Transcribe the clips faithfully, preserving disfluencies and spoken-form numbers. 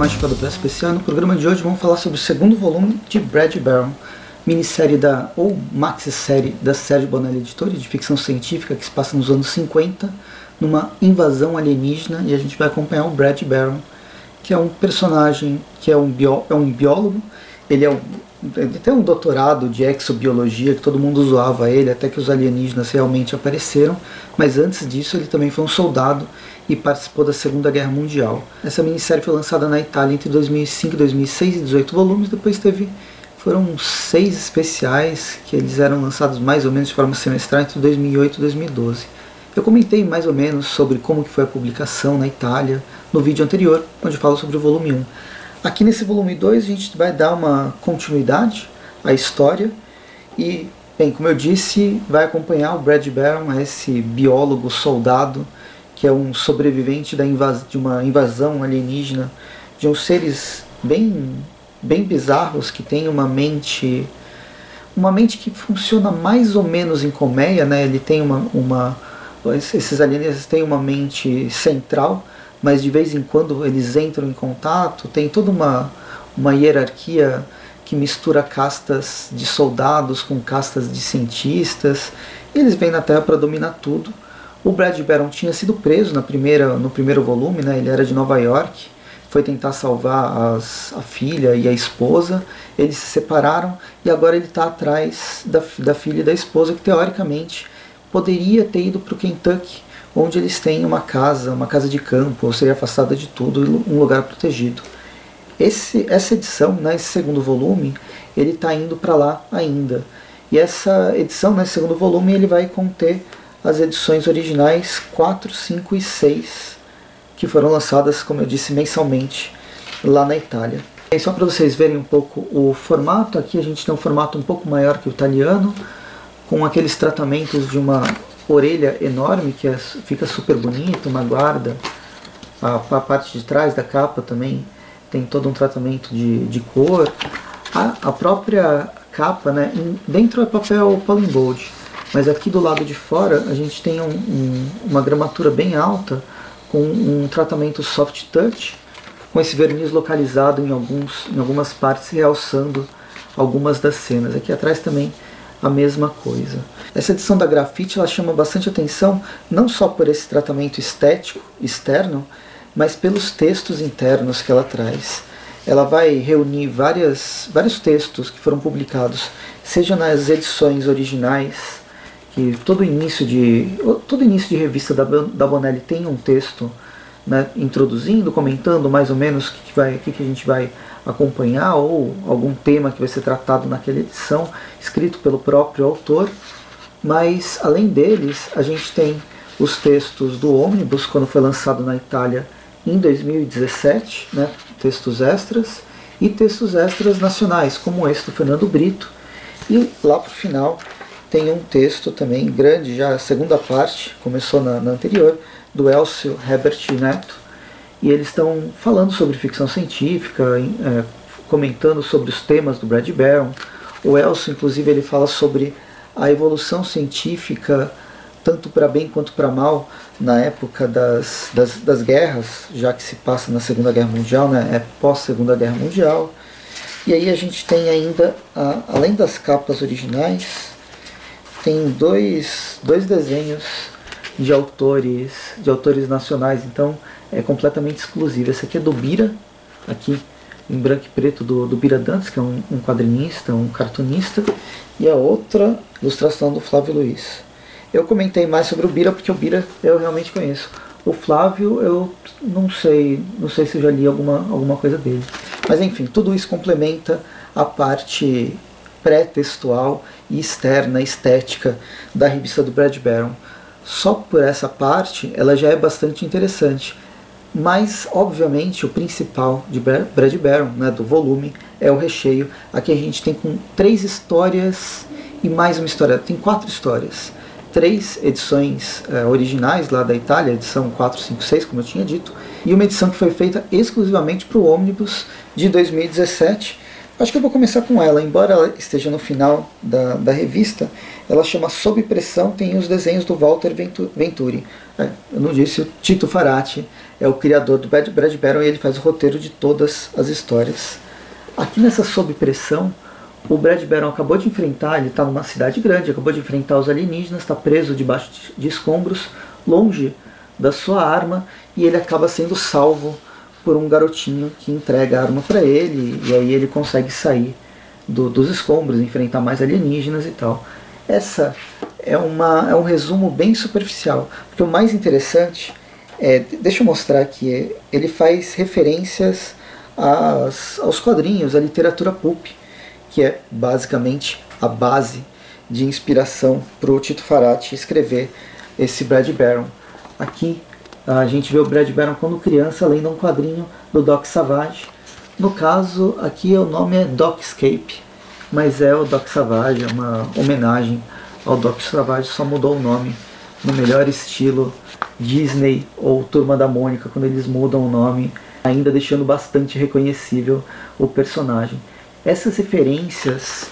Mágica do Brasil Especial. No programa de hoje vamos falar sobre o segundo volume de Brad Barron, minissérie da, ou maxi-série da Sergio Bonelli Editores, de ficção científica, que se passa nos anos cinquenta, numa invasão alienígena, e a gente vai acompanhar o Brad Barron, que é um personagem que é um, bió, é um biólogo. Ele, é um, ele tem um doutorado de exobiologia, que todo mundo zoava ele, até que os alienígenas realmente apareceram, mas antes disso ele também foi um soldado e participou da Segunda Guerra Mundial. Essa minissérie foi lançada na Itália entre dois mil e cinco e dois mil e seis, em dezoito volumes, depois teve, foram seis especiais, que eles eram lançados mais ou menos de forma semestral entre dois mil e oito e dois mil e doze. Eu comentei mais ou menos sobre como que foi a publicação na Itália no vídeo anterior, onde eu falo sobre o volume um. Aqui nesse volume dois a gente vai dar uma continuidade à história e, bem, como eu disse, vai acompanhar o Brad Barron, esse biólogo soldado, que é um sobrevivente da invas de uma invasão alienígena, de uns seres bem, bem bizarros, que tem uma mente, uma mente que funciona mais ou menos em colmeia, né? Ele tem uma, uma, esses alienígenas têm uma mente central, mas de vez em quando eles entram em contato, tem toda uma, uma hierarquia que mistura castas de soldados com castas de cientistas, e eles vêm na Terra para dominar tudo. O Brad Barron tinha sido preso na primeira, no primeiro volume, né? Ele era de Nova York, foi tentar salvar as, a filha e a esposa, eles se separaram e agora ele está atrás da, da filha e da esposa, que teoricamente poderia ter ido para o Kentucky, onde eles têm uma casa, uma casa de campo, ou seria afastada de tudo, um lugar protegido. Esse, essa edição, né, esse segundo volume, ele está indo para lá ainda. E essa edição, nesse segundo volume, ele vai conter as edições originais quatro, cinco e seis, que foram lançadas, como eu disse, mensalmente lá na Itália. E só para vocês verem um pouco o formato, aqui a gente tem um formato um pouco maior que o italiano, com aqueles tratamentos de uma orelha enorme, que é, fica super bonito, uma guarda. A, a parte de trás da capa também tem todo um tratamento de, de cor. A, a própria capa, né, em, dentro é papel Pauling Bold, mas aqui do lado de fora a gente tem um, um, uma gramatura bem alta, com um tratamento soft touch, com esse verniz localizado em, alguns, em algumas partes, realçando algumas das cenas. Aqui atrás também a mesma coisa. Essa edição da Grafite ela chama bastante atenção, não só por esse tratamento estético externo, mas pelos textos internos que ela traz. Ela vai reunir várias, vários textos que foram publicados, seja nas edições originais, que todo início de, todo início de revista da, da Bonelli tem um texto, né, introduzindo, comentando mais ou menos o que, que, vai, o que, que a gente vai acompanhar, ou algum tema que vai ser tratado naquela edição, escrito pelo próprio autor. Mas além deles, a gente tem os textos do Ônibus, quando foi lançado na Itália em dois mil e dezessete, né, textos extras, e textos extras nacionais, como esse do Fernando Brito. E lá para o final tem um texto também grande, já a segunda parte, começou na, na anterior, do Elcio Herbert Neto, e eles estão falando sobre ficção científica, é, comentando sobre os temas do Brad Barron. O Elcio, inclusive, ele fala sobre a evolução científica, tanto para bem quanto para mal, na época das, das, das guerras, já que se passa na Segunda Guerra Mundial, né, é pós-Segunda Guerra Mundial. E aí a gente tem ainda, a, além das capas originais, tem dois, dois desenhos de autores, de autores nacionais, então é completamente exclusivo. Esse aqui é do Bira, aqui em branco e preto, do, do Bira Dantas, que é um, um quadrinista, um cartunista, e a outra ilustração do Flávio Luiz. Eu comentei mais sobre o Bira porque o Bira eu realmente conheço. O Flávio eu não sei, não sei se eu já li alguma, alguma coisa dele. Mas enfim, tudo isso complementa a parte pré-textual e externa, estética da revista do Brad Barron. Só por essa parte ela já é bastante interessante. Mas, obviamente, o principal de Brad Barron, né, do volume, é o recheio. Aqui a gente tem com três histórias e mais uma história. Tem quatro histórias. Três edições é, originais lá da Itália, edição quatro, cinco, seis, como eu tinha dito, e uma edição que foi feita exclusivamente para o Ônibus de dois mil e dezessete. Acho que eu vou começar com ela, embora ela esteja no final da, da revista. Ela chama Sob Pressão, tem os desenhos do Walter Venturi. É, eu não disse, o Tito Farati é o criador do Brad, Brad Barron, e ele faz o roteiro de todas as histórias. Aqui nessa Sob Pressão, o Brad Barron acabou de enfrentar, ele está numa cidade grande, acabou de enfrentar os alienígenas, está preso debaixo de escombros, longe da sua arma, e ele acaba sendo salvo por um garotinho que entrega a arma para ele, e aí ele consegue sair do, dos escombros, enfrentar mais alienígenas e tal. Essa é, uma, é um resumo bem superficial, porque o mais interessante é, deixa eu mostrar aqui, ele faz referências às, aos quadrinhos, à literatura pulp, que é basicamente a base de inspiração para o Tito Farati escrever esse Brad Barron. Aqui a gente vê o Brad Barron quando criança lendo um quadrinho do Doc Savage. No caso, aqui o nome é Docscape, mas é o Doc Savage, é uma homenagem ao Doc Savage, só mudou o nome no melhor estilo Disney ou Turma da Mônica, quando eles mudam o nome, ainda deixando bastante reconhecível o personagem. Essas referências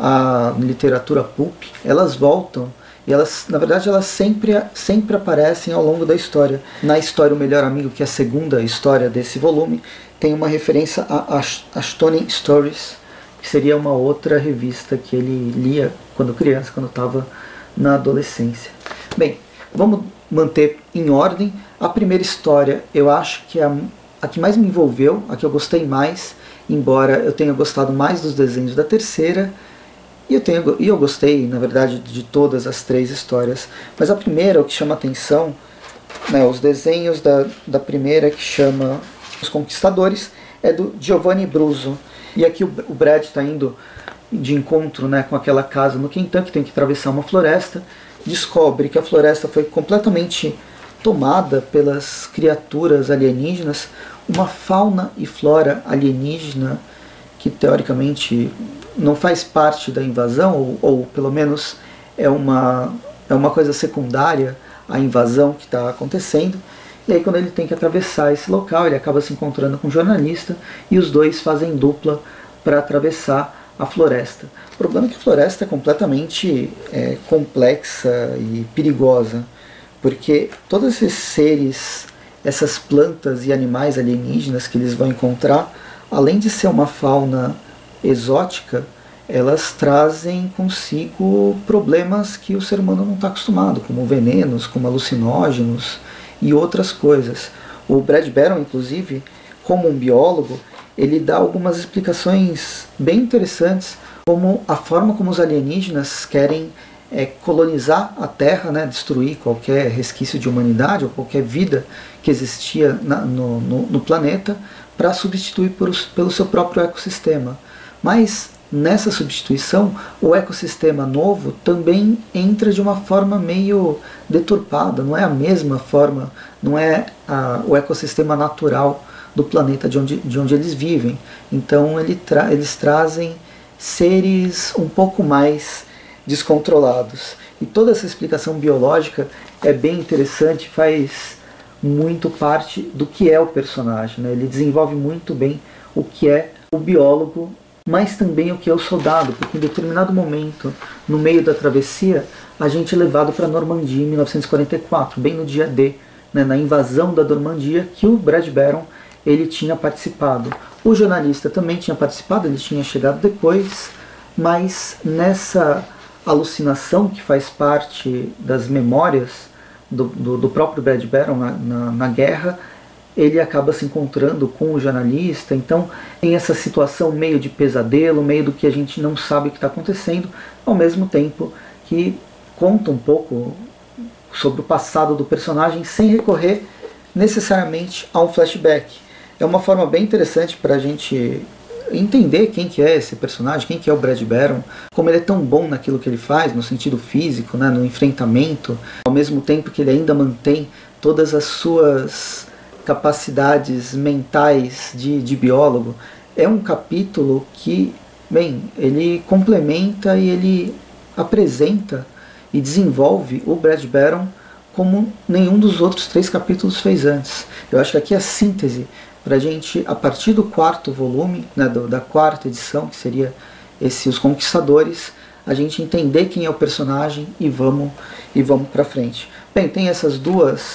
à literatura pulp, elas voltam, e elas, na verdade, elas sempre, sempre aparecem ao longo da história. Na história O Melhor Amigo, que é a segunda história desse volume, tem uma referência a Astonishing Stories, que seria uma outra revista que ele lia quando criança, quando estava na adolescência. Bem, vamos manter em ordem. A primeira história, eu acho que é a, a que mais me envolveu, a que eu gostei mais, embora eu tenha gostado mais dos desenhos da terceira, e eu, tenho, e eu gostei, na verdade, de todas as três histórias. Mas a primeira, o que chama atenção, né, os desenhos da, da primeira, que chama Os Conquistadores, é do Giovanni Bruzzo. E aqui o, o Brad está indo de encontro, né, com aquela casa no Kentucky, tem que atravessar uma floresta, descobre que a floresta foi completamente tomada pelas criaturas alienígenas, uma fauna e flora alienígena que teoricamente não faz parte da invasão, ou, ou pelo menos é uma, é uma coisa secundária à invasão que está acontecendo. E aí quando ele tem que atravessar esse local, ele acaba se encontrando com um jornalista, e os dois fazem dupla para atravessar a floresta. O problema é que a floresta é completamente é, complexa e perigosa, porque todos esses seres, essas plantas e animais alienígenas que eles vão encontrar, além de ser uma fauna exótica, elas trazem consigo problemas que o ser humano não está acostumado, como venenos, como alucinógenos e outras coisas. O Brad Barron, inclusive, como um biólogo, ele dá algumas explicações bem interessantes, como a forma como os alienígenas querem é, colonizar a Terra, né, destruir qualquer resquício de humanidade ou qualquer vida que existia na, no, no, no planeta, para substituir por, pelo seu próprio ecossistema. Mas nessa substituição, o ecossistema novo também entra de uma forma meio deturpada, não é a mesma forma, não é a, o ecossistema natural do planeta de onde, de onde eles vivem. Então ele tra eles trazem seres um pouco mais descontrolados. E toda essa explicação biológica é bem interessante, faz muito parte do que é o personagem, né? Ele desenvolve muito bem o que é o biólogo, mas também o que é o soldado, porque em determinado momento, no meio da travessia, a gente é levado para a Normandia em mil novecentos e quarenta e quatro, bem no dia D, né, na invasão da Normandia, que o Brad Barron ele tinha participado. O jornalista também tinha participado, ele tinha chegado depois, mas nessa alucinação que faz parte das memórias do, do, do próprio Brad Barron na, na, na guerra, ele acaba se encontrando com o jornalista. Então tem essa situação meio de pesadelo, meio do que a gente não sabe o que está acontecendo, ao mesmo tempo que conta um pouco sobre o passado do personagem sem recorrer necessariamente a um flashback. É uma forma bem interessante para a gente entender quem que é esse personagem, quem que é o Brad Barron, como ele é tão bom naquilo que ele faz, no sentido físico, né, no enfrentamento, ao mesmo tempo que ele ainda mantém todas as suas capacidades mentais de, de biólogo. É um capítulo que, bem, ele complementa e ele apresenta e desenvolve o Brad Barron como nenhum dos outros três capítulos fez antes. Eu acho que aqui é a síntese para a gente, a partir do quarto volume, né, do, da quarta edição, que seria esse Os Conquistadores, a gente entender quem é o personagem e vamos, e vamos para frente. Bem, tem essas duas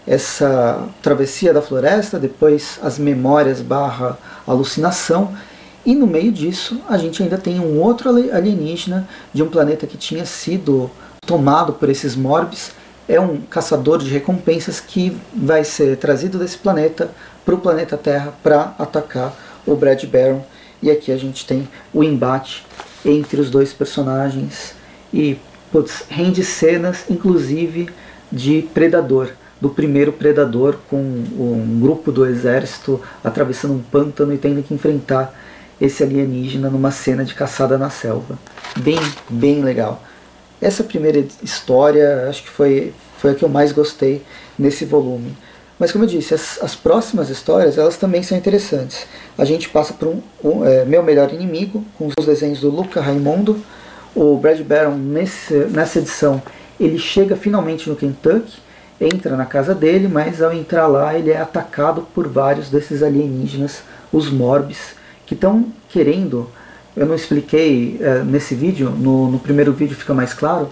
essa travessia da floresta, depois as memórias barra alucinação, e no meio disso a gente ainda tem um outro alienígena de um planeta que tinha sido tomado por esses Morbs. É um caçador de recompensas que vai ser trazido desse planeta para o planeta Terra para atacar o Brad Barron. E aqui a gente tem o embate entre os dois personagens e putz, rende cenas inclusive de Predador, do primeiro Predador, com um grupo do exército atravessando um pântano e tendo que enfrentar esse alienígena numa cena de caçada na selva. Bem, bem legal. Essa primeira história acho que foi, foi a que eu mais gostei nesse volume. Mas como eu disse, as, as próximas histórias elas também são interessantes. A gente passa por um, um é, Meu Melhor Inimigo, com os desenhos do Luca Raimondo. O Brad Barron, nesse, nessa edição, ele chega finalmente no Kentucky, entra na casa dele, mas ao entrar lá ele é atacado por vários desses alienígenas, os Morbs, que estão querendo, eu não expliquei é, nesse vídeo, no, no primeiro vídeo fica mais claro,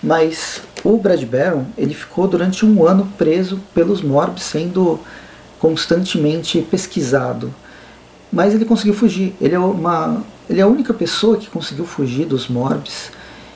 mas o Brad Barron ele ficou durante um ano preso pelos Morbs, sendo constantemente pesquisado. Mas ele conseguiu fugir, ele é, uma, ele é a única pessoa que conseguiu fugir dos Morbs,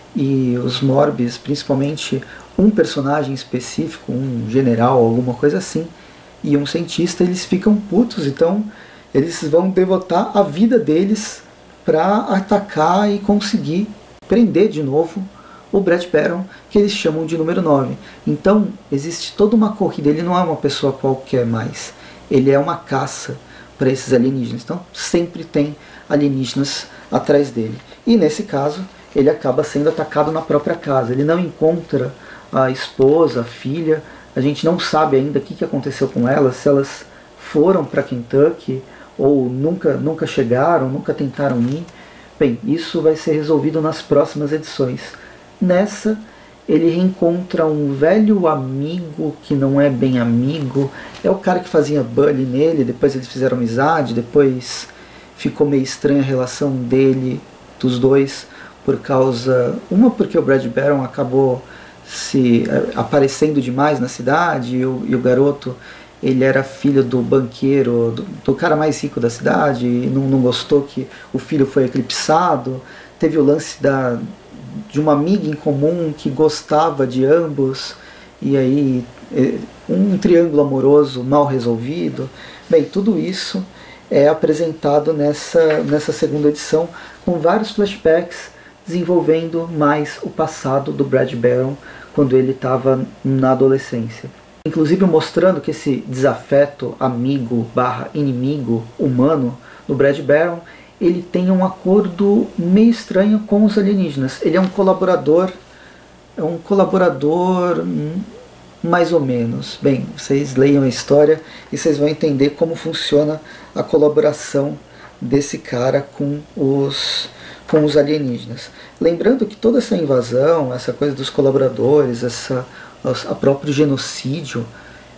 e os Morbs, principalmente um personagem específico, um general, alguma coisa assim, e um cientista, eles ficam putos, então eles vão devotar a vida deles para atacar e conseguir prender de novo o Brad Barron, que eles chamam de número nove. Então existe toda uma corrida, ele não é uma pessoa qualquer mais, ele é uma caça para esses alienígenas, então sempre tem alienígenas atrás dele. E nesse caso ele acaba sendo atacado na própria casa, ele não encontra a esposa, a filha, a gente não sabe ainda o que aconteceu com elas, se elas foram para Kentucky ou nunca, nunca chegaram, nunca tentaram ir. Bem, isso vai ser resolvido nas próximas edições. Nessa, ele reencontra um velho amigo que não é bem amigo, é o cara que fazia bullying nele, depois eles fizeram amizade, depois ficou meio estranha a relação dele, dos dois, por causa... Uma porque o Brad Barron acabou se aparecendo demais na cidade, e o, e o garoto... ele era filho do banqueiro, do, do cara mais rico da cidade, e não, não gostou que o filho foi eclipsado. Teve o lance da, de uma amiga em comum que gostava de ambos, e aí um triângulo amoroso mal resolvido. Bem, tudo isso é apresentado nessa, nessa segunda edição, com vários flashbacks desenvolvendo mais o passado do Brad Barron quando ele estava na adolescência. Inclusive mostrando que esse desafeto amigo barra inimigo humano do Brad Barron, ele tem um acordo meio estranho com os alienígenas. Ele é um colaborador, é um colaborador mais ou menos. Bem, vocês leiam a história e vocês vão entender como funciona a colaboração desse cara com os, com os alienígenas. Lembrando que toda essa invasão, essa coisa dos colaboradores, essa... a próprio genocídio,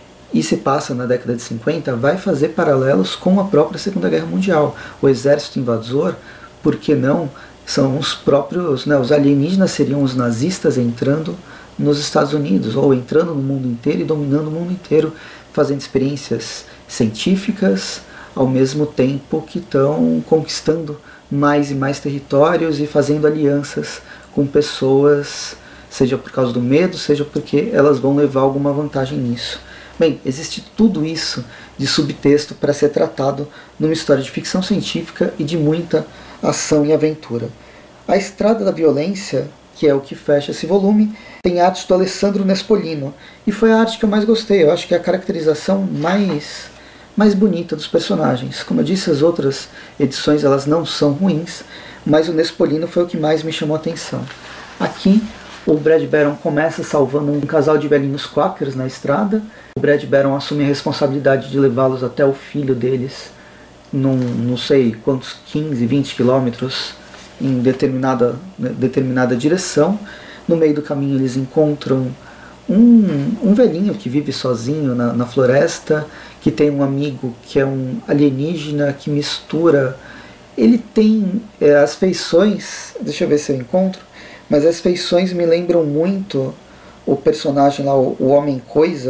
e se passa na década de cinquenta, vai fazer paralelos com a própria Segunda Guerra Mundial. O exército invasor, por que não, são os próprios, né, os alienígenas seriam os nazistas entrando nos Estados Unidos, ou entrando no mundo inteiro e dominando o mundo inteiro, fazendo experiências científicas, ao mesmo tempo que estão conquistando mais e mais territórios e fazendo alianças com pessoas, seja por causa do medo, seja porque elas vão levar alguma vantagem nisso. Bem, existe tudo isso de subtexto para ser tratado numa história de ficção científica e de muita ação e aventura. A Estrada da Violência, que é o que fecha esse volume, tem arte do Alessandro Nespolino, e foi a arte que eu mais gostei. Eu acho que é a caracterização mais, mais bonita dos personagens. Como eu disse, as outras edições elas não são ruins, mas o Nespolino foi o que mais me chamou a atenção. Aqui, o Brad Barron começa salvando um casal de velhinhos quakers na estrada. O Brad Barron assume a responsabilidade de levá-los até o filho deles, num, não sei quantos, quinze, vinte quilômetros em determinada, determinada direção. No meio do caminho eles encontram um, um velhinho que vive sozinho na, na floresta, que tem um amigo que é um alienígena que mistura... Ele tem é, as feições, deixa eu ver se eu encontro, mas as feições me lembram muito o personagem lá, o Homem-Coisa,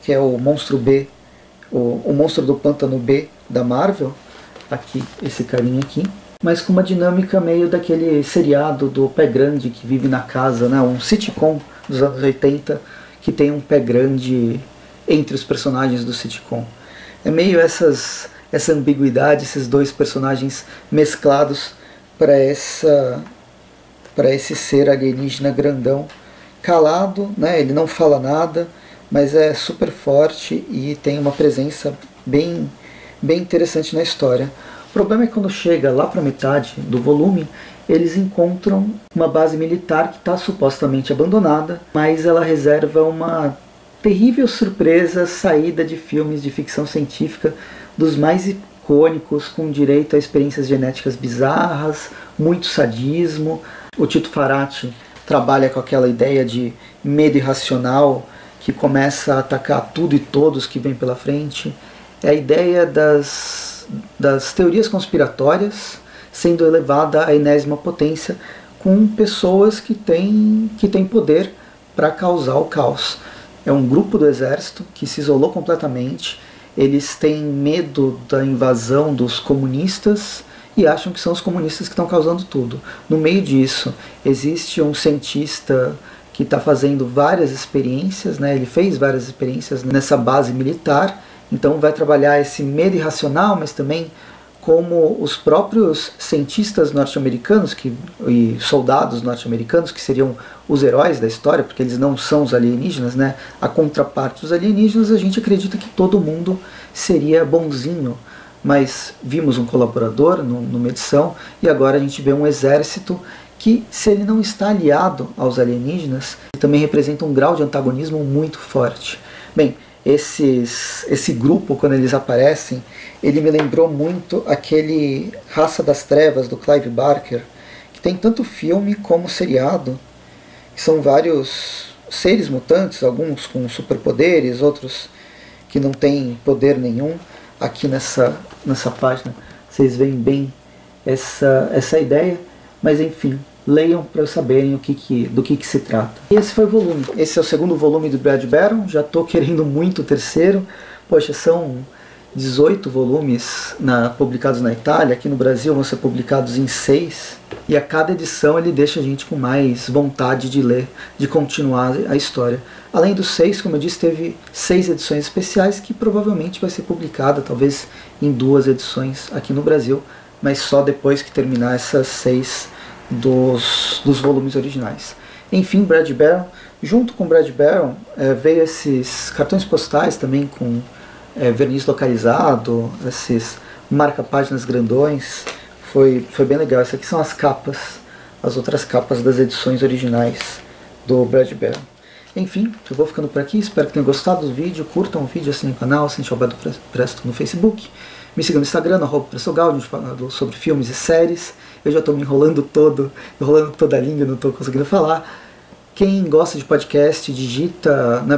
que é o Monstro B, o, o Monstro do Pântano B da Marvel, aqui, esse carinha aqui, mas com uma dinâmica meio daquele seriado do Pé Grande que vive na casa, né? Um sitcom dos anos oitenta que tem um pé grande entre os personagens do sitcom. É meio essas, essa ambiguidade, esses dois personagens mesclados para essa para esse ser alienígena grandão, calado, né? Ele não fala nada, mas é super forte e tem uma presença bem, bem interessante na história. O problema é que quando chega lá para metade do volume, eles encontram uma base militar que está supostamente abandonada, mas ela reserva uma terrível surpresa saída de filmes de ficção científica dos mais icônicos, com direito a experiências genéticas bizarras, muito sadismo. O Tito Farati trabalha com aquela ideia de medo irracional que começa a atacar tudo e todos que vem pela frente. É a ideia das, das teorias conspiratórias sendo elevada à enésima potência, com pessoas que têm, que têm poder para causar o caos. É um grupo do exército que se isolou completamente, eles têm medo da invasão dos comunistas e acham que são os comunistas que estão causando tudo. No meio disso, existe um cientista que está fazendo várias experiências, né? Ele fez várias experiências nessa base militar, então vai trabalhar esse medo irracional, mas também como os próprios cientistas norte-americanos que, e soldados norte-americanos, que seriam os heróis da história, porque eles não são os alienígenas, né? A contraparte dos alienígenas, a gente acredita que todo mundo seria bonzinho, mas vimos um colaborador no, numa edição, e agora a gente vê um exército que, se ele não está aliado aos alienígenas, também representa um grau de antagonismo muito forte. Bem, esses, esse grupo, quando eles aparecem, ele me lembrou muito aquele Raça das Trevas, do Clive Barker, que tem tanto filme como seriado, que são vários seres mutantes, alguns com superpoderes, outros que não têm poder nenhum. Aqui nessa, nessa página vocês veem bem essa, essa ideia, mas enfim, leiam para saberem o que que, do que, que se trata. E esse foi o volume. Esse é o segundo volume do Brad Barron, já estou querendo muito o terceiro. Poxa, são dezoito volumes na, publicados na Itália, aqui no Brasil vão ser publicados em seis, e a cada edição ele deixa a gente com mais vontade de ler, de continuar a história. Além dos seis, como eu disse, teve seis edições especiais que provavelmente vai ser publicada, talvez em duas edições aqui no Brasil, mas só depois que terminar essas seis dos, dos volumes originais. Enfim, Brad Barron, junto com Brad Barron, é, veio esses cartões postais também com é, verniz localizado, esses marca-páginas grandões, foi, foi bem legal. Essas aqui são as capas, as outras capas das edições originais do Brad Barron. Enfim, eu vou ficando por aqui, espero que tenham gostado do vídeo, curtam o vídeo, assinem o canal, assinem o Alberto Presto no Facebook, me sigam no Instagram, arroba Prestogal, onde falo sobre filmes e séries. Eu já estou me enrolando todo, enrolando toda a língua, não estou conseguindo falar. Quem gosta de podcast, digita, né,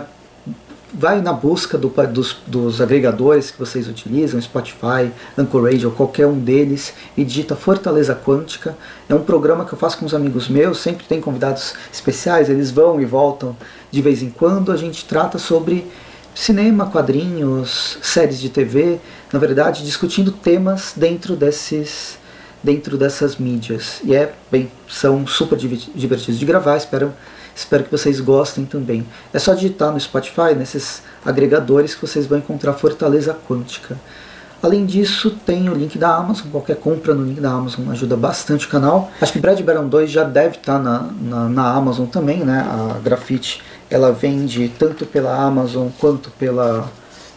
vai na busca do, dos, dos agregadores que vocês utilizam, Spotify, Anchor Radio, qualquer um deles, e digita Fortaleza Quântica. É um programa que eu faço com os amigos meus, sempre tem convidados especiais, eles vão e voltam de vez em quando. A gente trata sobre cinema, quadrinhos, séries de T V, na verdade discutindo temas dentro desses, dentro dessas mídias. E é, bem, são super divertidos de gravar, espero, espero que vocês gostem também. É só digitar no Spotify, nesses agregadores, que vocês vão encontrar Fortaleza Quântica. Além disso, tem o link da Amazon, qualquer compra no link da Amazon ajuda bastante o canal. Acho que Brad Barron dois já deve estar na, na, na Amazon também, né? A Grafite, ela vende tanto pela Amazon quanto pela,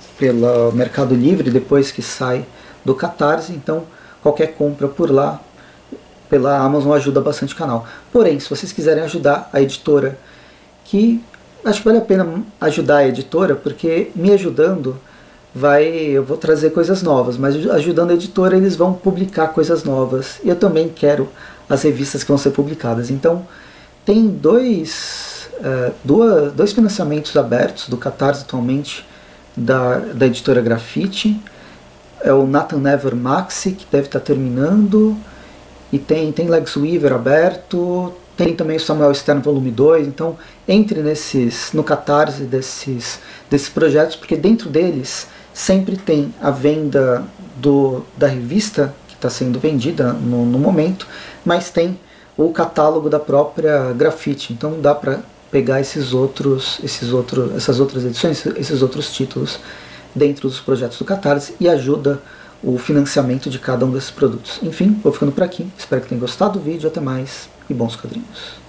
pela Mercado Livre, depois que sai do Catarse, então qualquer compra por lá, pela Amazon, ajuda bastante o canal. Porém, se vocês quiserem ajudar a editora, que acho que vale a pena ajudar a editora, porque me ajudando, vai, eu vou trazer coisas novas, mas ajudando a editora eles vão publicar coisas novas, e eu também quero as revistas que vão ser publicadas. Então tem dois, uh, duas, dois financiamentos abertos do Catarse atualmente, da, da editora Grafite. É o Nathan Never Maxi, que deve estar terminando, e tem, tem Lex Weaver aberto, Tem também o Samuel Stern volume dois, então entre nesses, no Catarse desses, desses projetos, porque dentro deles sempre tem a venda do, da revista que está sendo vendida no, no momento, mas tem o catálogo da própria Grafite, então dá para pegar esses outros, esses outros, essas outras edições, esses outros títulos dentro dos projetos do Catarse e ajuda o financiamento de cada um desses produtos. Enfim, vou ficando por aqui, espero que tenham gostado do vídeo, até mais e bons quadrinhos.